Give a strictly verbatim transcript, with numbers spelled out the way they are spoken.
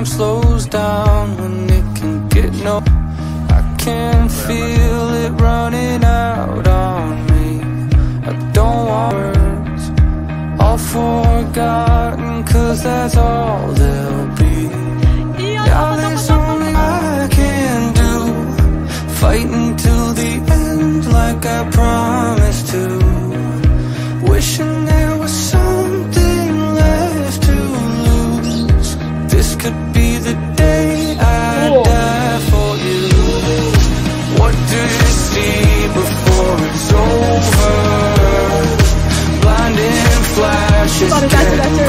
time slows down when it can get no. I can feel it running out on me. I don't want words, all forgotten, cause that's all they'll be. Now there's only I can do, fighting till the end like I promised to. Wishing there was something left to lose. This could be the day I die for you. What do you see before it's over? Blinding flashes.